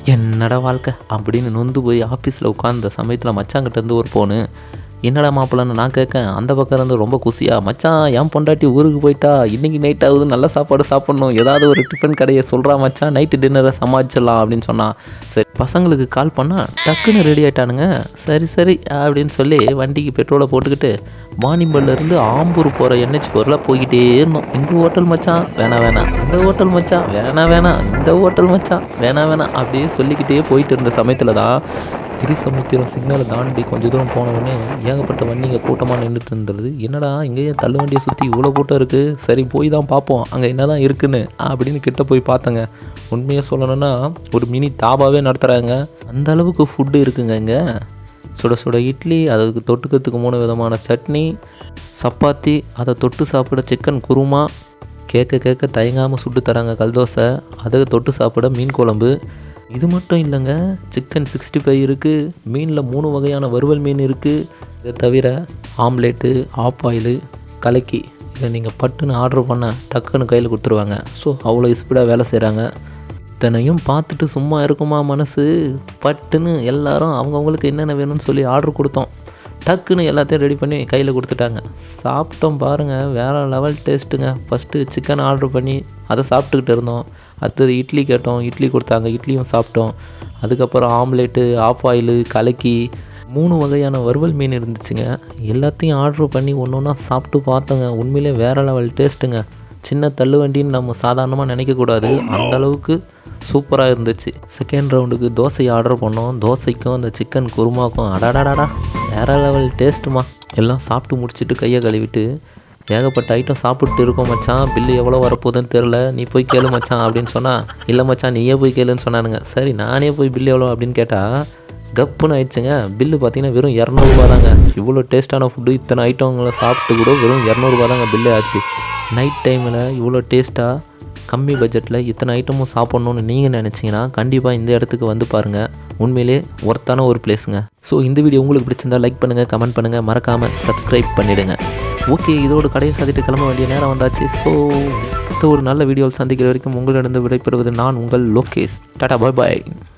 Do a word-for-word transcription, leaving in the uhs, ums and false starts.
என்னடா வாழ்க்கை அப்படின்னு நொந்து போய் ஆஃபீஸில் உட்காந்த சமயத்தில் மச்சாங்கிட்டேருந்து ஒரு ஃபோனு. என்னடா மாப்பிள்ளன்னு நான் கேட்கேன். அந்த பக்கம் இருந்து ரொம்ப குசியா, மச்சான் என் பொண்டாட்டி ஊருக்கு போயிட்டா, இன்றைக்கி நைட் ஆகுது, நல்ல சாப்பாடு சாப்பிட்ணும், ஏதாவது ஒரு டிஃபன் கடையை சொல்கிறா மச்சான், நைட்டு டின்னரை சமாளிச்சிடலாம் அப்படின்னு சொன்னான். சரி பசங்களுக்கு கால் பண்ணால் டக்குன்னு ரெடி ஆகிட்டானுங்க. சரி சரி அப்படின்னு சொல்லி வண்டிக்கு பெட்ரோலை போட்டுக்கிட்டு வாணிம்பல்லேருந்து ஆம்பூர் போகிற என்ஹெச் ஃபோரில் போய்கிட்டே இருந்தோம். இந்த ஹோட்டல் மச்சான் வேணாம் வேணாம், இந்த ஹோட்டல் மச்சான் வேணாம் வேணாம், இந்த ஹோட்டல் மச்சான் வேணாம் வேணாம் அப்படியே சொல்லிக்கிட்டே போயிட்டு இருந்த சமயத்தில் தான் கிரிசமுத்திரம் சிக்னலை தாண்டி கொஞ்சம் தூரம் போனவுடனே ஏகப்பட்ட வண்டிங்க கூட்டமாக நின்றுட்டு இருந்தது. என்னடா இங்கேயே தள்ளு வண்டியை சுற்றி இவ்வளோ கூட்டம் இருக்குது, சரி போய் தான் பார்ப்போம் அங்கே என்ன தான் இருக்குன்னு அப்படின்னு கிட்ட போய் பார்த்தங்க. உண்மையாக சொல்லணும்னா ஒரு மினி தாபாவே நடத்துகிறாங்க, அந்த அளவுக்கு ஃபுட்டு இருக்குங்க இங்கே. சுட சுட இட்லி, அதுக்கு தொட்டுக்கிறதுக்கு மூணு விதமான சட்னி, சப்பாத்தி, அதை தொட்டு சாப்பிட சிக்கன் குருமா, கேட்க கேட்க தயங்காமல் சுட்டு தராங்க கல் தோசை, அதை தொட்டு சாப்பிட மீன் குழம்பு. இது மட்டும் இல்லைங்க, சிக்கன் சிக்ஸ்டி ஃபைவ் இருக்குது, மீனில் மூணு வகையான வறுவல் மீன் இருக்குது. இதை தவிர ஆம்லேட்டு, ஆஃப் ஆயிலு, கலக்கி, இதை நீங்கள் பட்டுன்னு ஆர்டர் பண்ண டக்குன்னு கையில் கொடுத்துருவாங்க. ஸோ அவ்வளோ ஸ்பீடாக வேலை செய்கிறாங்க. இத்தனையும் பார்த்துட்டு சும்மா இருக்குமா மனசு, பட்டுன்னு எல்லோரும் அவங்கவுங்களுக்கு என்னென்ன வேணும்னு சொல்லி ஆர்டர் கொடுத்தோம். டக்குன்னு எல்லாத்தையும் ரெடி பண்ணி கையில் கொடுத்துட்டாங்க. சாப்பிட்டோம் பாருங்கள், வேறு லெவல் டேஸ்ட்டுங்க. ஃபஸ்ட்டு சிக்கன் ஆர்டர் பண்ணி அதை சாப்பிட்டுக்கிட்டு இருந்தோம். அடுத்தது இட்லி கேட்டோம், இட்லி கொடுத்தாங்க, இட்லியும் சாப்பிட்டோம். அதுக்கப்புறம் ஆம்லேட்டு, ஆஃப் ஆயிலு, கலக்கி, மூணு வகையான வறுவல் மீன் இருந்துச்சுங்க. எல்லாத்தையும் ஆர்டர் பண்ணி ஒன்று ஒன்றா சாப்பிட்டு பார்த்தோங்க. உண்மையிலே வேறு லெவல் டேஸ்ட்டுங்க. சின்ன தள்ளுவண்டின்னு நம்ம சாதாரணமாக நினைக்கக்கூடாது, அந்தளவுக்கு சூப்பராக இருந்துச்சு. செகண்ட் ரவுண்டுக்கு தோசை ஆர்டர் பண்ணோம். தோசைக்கும் அந்த சிக்கன் குருமாக்கும் அடாடாடாடா வேறு லெவல் டேஸ்ட்டுமா. எல்லாம் சாப்பிட்டு முடிச்சுட்டு கையை கழுவிட்டு ஏகப்பட்ட ஐட்டம் சாப்பிட்டு இருக்கோம் மச்சான், பில்லு எவ்வளோ வரப்போகுதுன்னு தெரில, நீ போய் கேளு மச்சான் அப்படின்னு சொன்னால், இல்லை மச்சான் நீயே போய் கேளுன்னு சொன்னானுங்க. சரி நானே போய் பில்லு எவ்வளோ அப்படின்னு கேட்டால் கப்புன்னு ஆயிடுச்சுங்க. பில்லு பார்த்தீங்கன்னா வெறும் இரநூறுபா தாங்க. இவ்வளோ டேஸ்ட்டான ஃபுட்டு இத்தனை ஐட்டங்களை சாப்பிட்டு கூட வெறும் இரநூறுபா தாங்க பில்லு ஆச்சு. நைட் டைமில் இவ்வளோ டேஸ்ட்டாக கம்மி பட்ஜெட்டில் இத்தனை ஐட்டமும் சாப்பிட்ணுன்னு நீங்கள் நினச்சிங்கன்னா கண்டிப்பாக இந்த இடத்துக்கு வந்து பாருங்கள். உண்மையிலே ஒர்த்தான ஒரு பிளேஸுங்க. ஸோ இந்த வீடியோ உங்களுக்கு பிடிச்சிருந்தால் லைக் பண்ணுங்கள், கமெண்ட் பண்ணுங்கள், மறக்காமல் சப்ஸ்கிரைப் பண்ணிவிடுங்க. ஓகே, இதோட கடையை சாதிட்டு கிளம்ப வேண்டிய நேரம் வந்தாச்சு. ஸோ ஒரு நல்ல வீடியோவில் சந்திக்கிற வரைக்கும் உங்களிடம் விடைபெறுவது நான் உங்கள் லோகேஷ். டாடா பாய் பாய்.